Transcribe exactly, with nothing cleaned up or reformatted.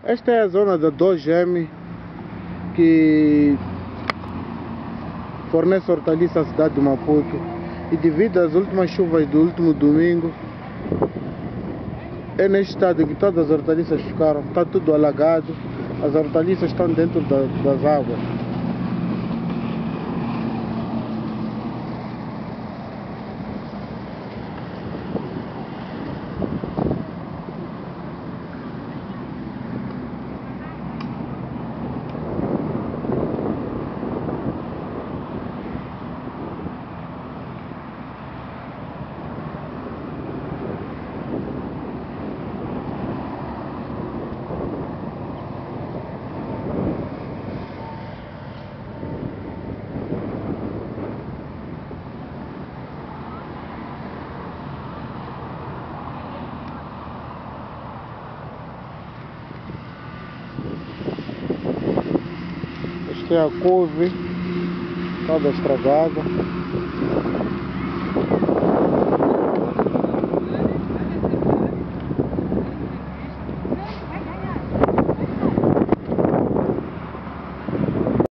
Esta é a zona da dois M que fornece hortaliça à cidade de Maputo, e devido às últimas chuvas do último domingo, é neste estado que todas as hortaliças ficaram. Está tudo alagado, as hortaliças estão dentro da, das águas. Esta é a couve toda estragada.